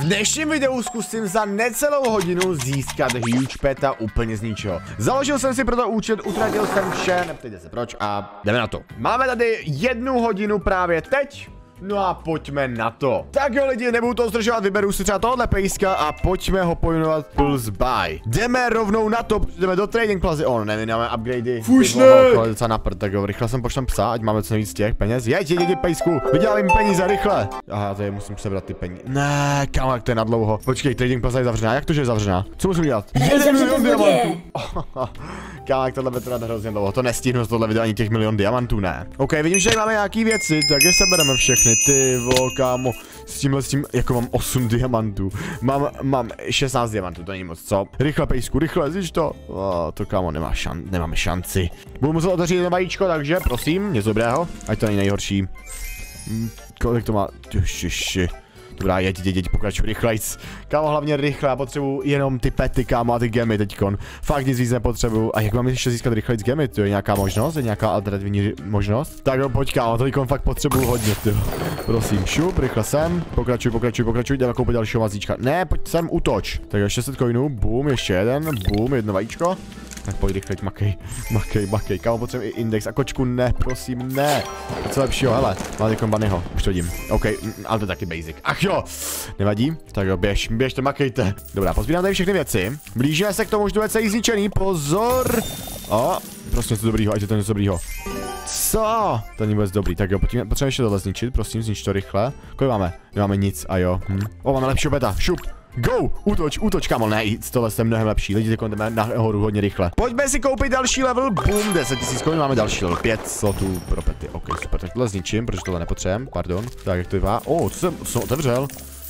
V dnešním videu zkusím za necelou hodinu získat huge peta úplně z ničeho. Založil jsem si proto účet, utratil jsem vše, neptejte se proč a jdeme na to. Máme tady 1 hodinu právě teď. No a pojďme na to. Tak jo lidi, nebudu to zdržovat, vyberu si třeba tohle pejska a pojďme ho pojmenovat Pulse Buy. Jdeme rovnou na to, jdeme do Trading Plazy. Nevím, máme upgradey. Fušne! Docela na prd, tak jo, rychle jsem pošlem psa, ať máme co nejvíc těch peněz. Jeď, pejsku, vydělali mi peníze, rychle. Aha, já tady musím sebrat ty peníze. Ne, kámo, jak to je na dlouho. Počkej, Trading Plaza je zavřená, jak to, že je zavřená? Co musím dělat? 1 milion diamantů. Kámo, jak tohle bude trvat hrozně dlouho, to nestihnu z tohle video ani těch 1 milion diamantů, ne. OK, vidím, že máme nějaký věci, tak je sebereme všechny. Ty vo, kámo, s tím, jako mám 8 diamantů. Mám 16 diamantů, to není moc, co? Rychle, pejsku, rychle, zjíš to. To, kámo, nemáme šanci. Budu muset otevřít jedno vajíčko, takže, prosím, něco dobrého, ať to není nejhorší. Kolik to má? Ježiši. Dobrá, jeď, pokračuj rychlejc. Kámo, hlavně rychle, já potřebuju jenom ty pety, kámo, a ty gemy teďkon. Fakt nic víc nepotřebuju. A jak mám ještě získat rychlejc gemy, to je nějaká možnost? Je nějaká alternativní možnost? Tak jo, pojď, kámo, to teďkon fakt potřebuju hodně, ty. Prosím, šup, rychle sem. Pokračuj, jdeme koupit dalšího mazíčka. Ne, pojď sem, útoč. Tak jo, 600 coinů, boom, ještě jeden, boom, jedno vajíčko. Tak pojď rychle, makej, kámo, potřebuji i index a kočku, ne, prosím, ne. Co lepšího, hele, má teďkon Bunnyho, už to vidím. OK, ale to je taky basic. Ach jo, nevadí, tak jo, běžte, makejte. Dobrá, pozbírám tady všechny věci. Blížíme se k tomu, že to je celý zničený, pozor. Prostě něco dobrýho, ať je to něco dobrýho. Co? To není vůbec dobrý, tak jo, potřebujeme ještě tohle zničit, prosím, znič to rychle. Kolik máme? Nemáme nic, a jo. Máme lepšího beta, šup. Go! Útoč, kámo, ne, tohle je mnohem lepší, lidi, teď jdeme nahoru hodně rychle. Pojďme si koupit další level, boom, 10 000 coin, máme další level, 5 slotů pro pety, ok, super, tak tohle zničím, protože tohle nepotřebujeme, pardon. Tak, jak to vypadá, co jsem otevřel?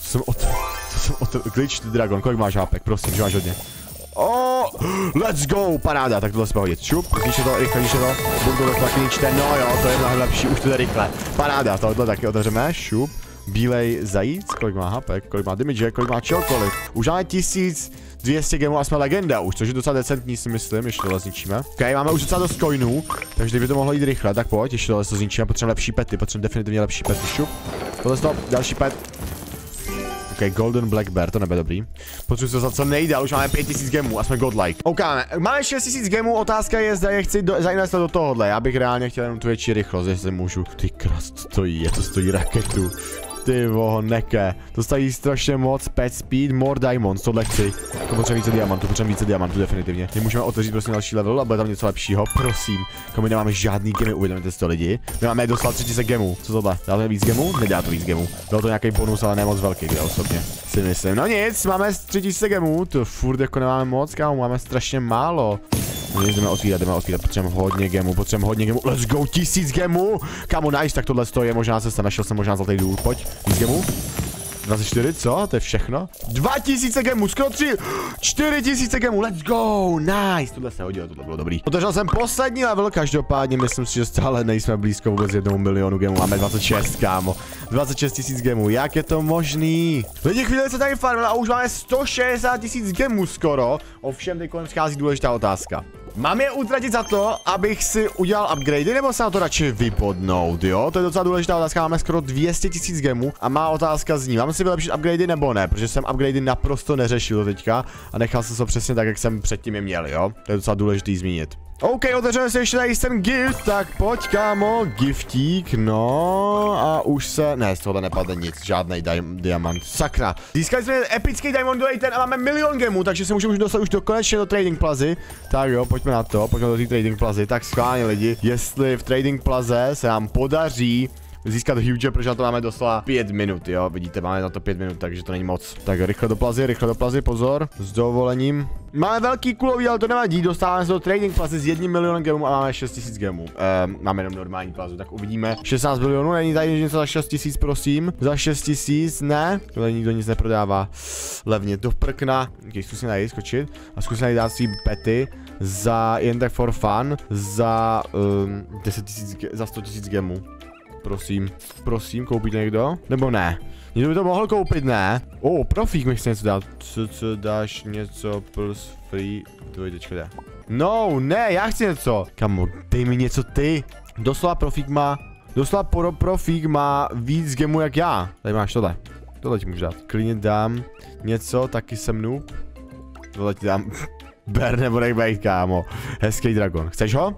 Glitch Dragon, kolik máš hápek, prosím, že máš hodně. Let's go, paráda, tak tohle jsme hodit, šup, zničte to, rychle, budu tohle taky ničte, no jo, to je mnohem lepší, už to jde rychle, paráda, tohle taky otevřeme, šup. Bílej zajíc, kolik má hapek, kolik má damage, kolik má čokoliv. Už máme 1200 gemů a jsme legenda už, což je docela decentní, si myslím, ještě tohle zničíme. OK, máme už docela dost coinů, takže by to mohlo jít rychle, tak pojď, ještě tohle zničíme, potřebujeme lepší pety, potřebujeme definitivně lepší pety, šup. Tohle to, další pet. OK, Golden Black Bear, to nebude dobrý. Potřebuji to za co nejdál, už máme 5000 gemů a jsme godlike. OK, máme 6000 gemů, otázka je, zda je chci zainvestovat do tohohle. Já bych reálně chtěl jenom tu větší rychlost, jestli můžu. Ty kras, to stojí raketu. Ty voho, neke. To stojí strašně moc, pet speed, more diamonds, tohle chci. To potřebujeme více diamantů, definitivně. My můžeme otevřít prostě další level a bude tam něco lepšího, prosím. My nemáme žádný gemy, uvědomíte si to lidi. My máme doslova 3000 gemů, co tohle? Dá to víc gemů? Nedá to víc gemů. Dal to nějaký bonus, ale ne moc velký, kde osobně si myslím. No nic, máme 3000 gemů, to furt jako nemáme moc, kámo, máme strašně málo. Jdeme otvírat, potřebujeme hodně gemů, let's go, 1000 gemů, kámo, nice, tak tohle je možná cesta, našel jsem možná zlatý důvod, pojď, víc gemů, 24, co, to je všechno, 2000 gemů, skoro 4000 gemů, let's go, nice, tohle se hodilo, tohle bylo dobrý. Otevřel jsem poslední level, každopádně myslím si, že stále nejsme blízko vůbec 1 milionu gemů, máme 26, kámo, 26 000 gemů, jak je to možný? Lidi, chvíli se tady farmili a už máme 160 000 gemů skoro, ovšem teď kolem schází důležitá otázka. Mám je utratit za to, abych si udělal upgradey, nebo se na to radši vypodnout, jo? To je docela důležitá otázka, máme skoro 200 000 gemů a má otázka zní, mám si vylepšit upgradey nebo ne, protože jsem upgradey naprosto neřešil do teďka a nechal jsem to přesně tak, jak jsem předtím je měl, jo? To je docela důležitý zmínit. OK, otevřeme si ještě tady ten gift, tak pojď, kámo, giftík, no a už se, ne, z tohohle nepadne nic, žádnej diamant, sakra. Získali jsme epický diamondový ten a máme 1 milion gemů, takže se můžeme už dostat už konečně do Trading Plazy. Tak jo, pojďme na to, pojďme do té Trading Plazy, tak schválně lidi, jestli v Trading Plaze se nám podaří získat huge, protože na to máme doslova 5 minut, jo, vidíte, máme na to 5 minut, takže to není moc. Tak rychle do plazy, pozor, s dovolením. Máme velký kulový, ale to nevadí, dostáváme se do Trading Plazy s 1 milionem gemů a máme 6000 gemů. Máme jenom normální plazu, tak uvidíme. 16 milionů, není tady něco za 6000, prosím. Za 6000, ne, tohle nikdo nic neprodává. Levně do prkna, okay, zkusím tady skočit a zkusím tady dát si pety za jen tak for fun, za 10 000, za 100 000 gemů. Prosím, koupíte někdo? Nebo ne? Někdo by to mohl koupit, ne? Profík mi chce něco dát. Co dáš něco plus free? Dvojtečka jde. No, ne, já chci něco. Kamo, dej mi něco ty. Doslova profík má víc gemů jak já. Tady máš tohle. Tohle ti můžu dát. Klidně dám něco, taky jsem noob. Tohle ti dám. Ber nebo nech bejt, kámo. Hezký dragon. Chceš ho?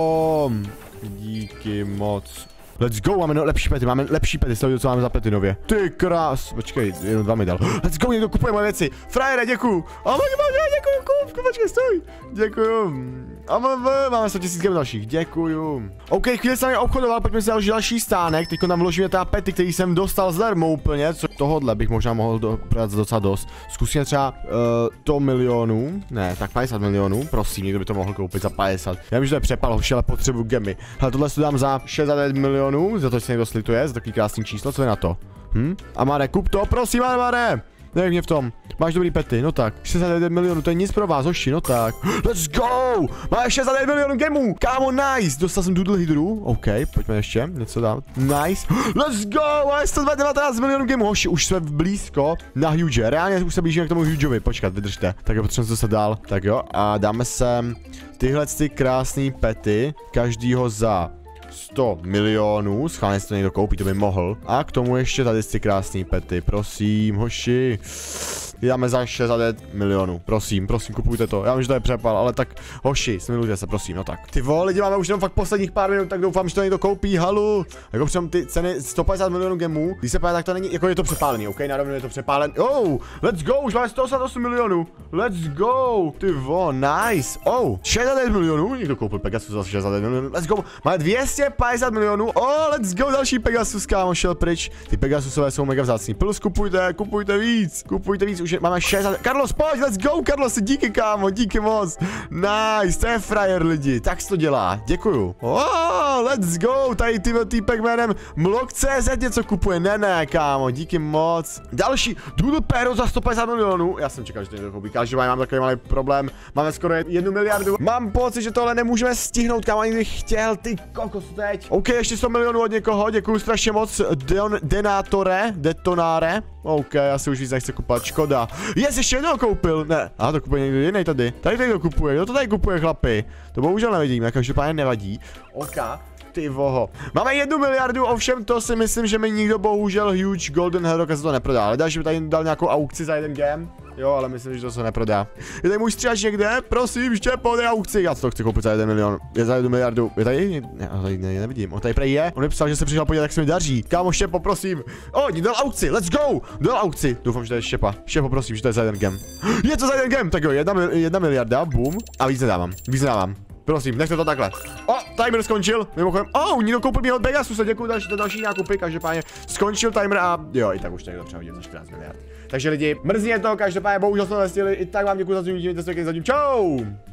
Díky moc. Let's go, máme lepší pety, sledujte, co máme za pety nově. Ty krás, počkej, jenom 2 mi dal. Let's go, někdo kupuje moje věci. Frajere, děkuju. Děkuju, počkej, stoj. Děkuju. Máme 100 000 gem dalších, děkuju. OK, chvíli jsem je obchodoval, pojďme si další stánek. Teď tam vložíme teda pety, který jsem dostal zdarma úplně, co tohodle bych možná mohl prodat docela dost. Zkusíme třeba 100 milionů, ne, tak 50 milionů, prosím, někdo by to mohl koupit za 50. Já vím, že to je přepal, hoši, ale potřebuji gemy. Hele, tohle si dám za 69 milionů, za to, že se někdo slituje, za takový krásný číslo, co je na to? Amare, kup to, prosím, Amare! Nevím mě v tom. Máš dobrý pety, no tak. 69 milionů, to je nic pro vás, hoši, no tak. Let's go! Máš 69 milionů gemů! Kámo, nice! Dostal jsem Doodle Hydru. OK, pojďme ještě něco dát. Nice. Let's go! Máš 119 milionů gemů, hoši, už jsme blízko na huge. Reálně už se blížíme k tomu hugeovi. Počkat, vydržte. Tak jo, potřebujeme se dál. Tak jo, a dáme sem tyhle ty krásný pety. Každýho za 100 milionů, schválně si to někdo koupí, to by mohl. A k tomu ještě tady ty krásný pety, prosím, hoši. Dáme za 69 milionů, prosím, kupujte to. Já vím, že to je přepal, ale tak, hoši, smilujte se, prosím, no tak. Ty vole, lidi, máme už jenom fakt posledních pár minut, tak doufám, že to někdo koupí, halu. Jako přem ty ceny 150 milionů gemů, když se pádá, tak to není, jako je to přepálený, OK, narovnou je to přepálen. Oh, let's go, už máme 188 milionů, let's go, ty vole, nice. Oh, 69 milionů, někdo koupil Pegasus za 69 milionů, let's go, máme 250 milionů, oh, let's go, další Pegasus, kámo, šel pryč. Ty Pegasusové jsou mega vzácný, plus kupujte víc, už máme 60. Carlos, pojď, let's go, Carlos, díky, kámo, díky moc. Nice, to je frajer, lidi, tak se to dělá, děkuju. Oh, let's go, tady týpek jménem Mlok.cz něco kupuje, ne, kámo, díky moc. Další, Doodle Pero za 150 milionů, já jsem čekal, že to někdo koupí, každopádně mám takový malý problém, máme skoro 1 miliardu. Mám pocit, že tohle nemůžeme stihnout, kámo, ani bych chtěl, ty kokos teď. OK, ještě 100 milionů od někoho, děkuju strašně moc, Detonáre. OK, já si už víc nechci kupovat, škoda. Ještě jednou koupil, ne, to kupuje někdo jiný tady. Tady to někdo kupuje, kdo to tady kupuje, chlapi? To bohužel nevidím, jak každopádně nevadí. OK, ty voho. Máme 1 miliardu, ovšem to si myslím, že mi nikdo bohužel huge golden hero se to neprodá. Ale dáš, že by tady dal nějakou aukci za jeden game. Jo, ale myslím, že to se neprodá. Je tady můj stříhač někde? Prosím, Štěpo, dej aukci. Já to chci koupit za 1 milion. Je za 1 miliardu. Je tady? Ne, tady nevidím. On tady prej je. On mi psal, že se přišel podívat, jak se mi daří. Kámo, Štěpo, prosím. Dal aukci, let's go. Dal aukci. Doufám, že to je Štěpa. Štěpo, prosím, že to je za jeden game. Je to za jeden game. Tak jo, 1 miliarda, boom. A víc nedávám. Prosím, nechte to takhle. Timer skončil. Mimochodem, někdo koupil mi od Pegasusa, děkuji za další nákupy, každopádně skončil timer a jo, i tak už to někdo třeba viděl za 14 miliard. Takže lidi, mrzí je to, každopádně bohužel jsme nestihli, i tak vám děkuji za zúčastnění, čau!